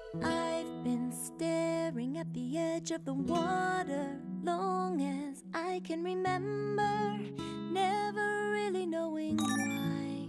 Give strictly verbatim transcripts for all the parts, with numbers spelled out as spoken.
I've been staring at the edge of the water long as I can remember, never really knowing why.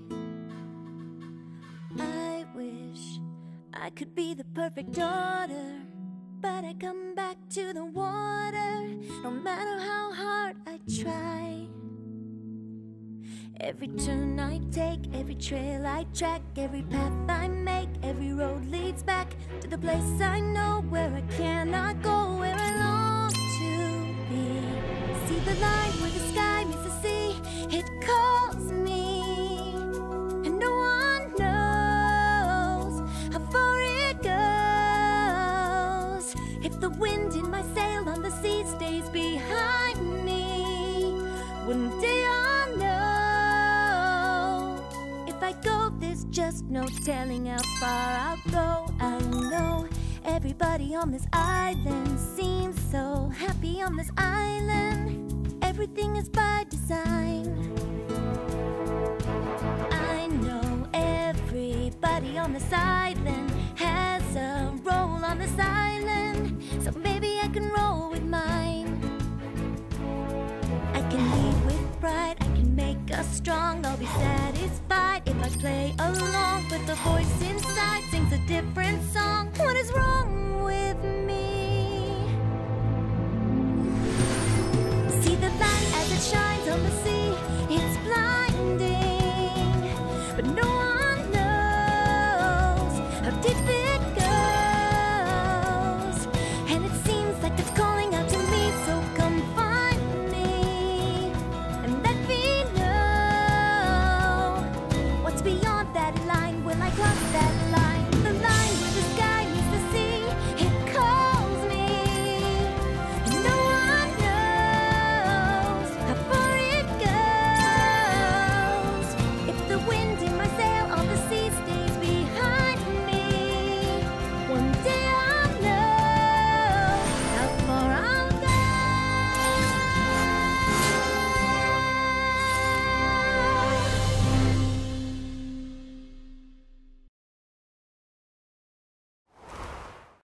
I wish I could be the perfect daughter, but I come back to the water no matter how hard I try. Every turn I take, every trail I track, every path I make, every road leads back to the place I know, where I cannot go, where I long to be. See the line where the sky meets the sea, it calls me, and no one knows how far it goes. If the wind in my sail on the sea stays behind me, one day I'll know. If I go, there's just no telling how far I'll go. I know everybody on this island seems so happy on this island. Everything is by design. I know everybody on this island has a role on this island, so maybe I can roll with mine. I can lead with pride, I can make us strong. I'll be satisfied if I play along, but the voice inside sings a different song. What is wrong with me? See the light as it shines on the sea, it's blinding, but no